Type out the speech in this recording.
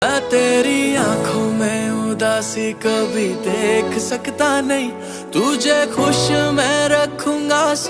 मैं तेरी आंखों में उदासी कभी देख सकता नहीं, तुझे खुश मैं रखूंगा।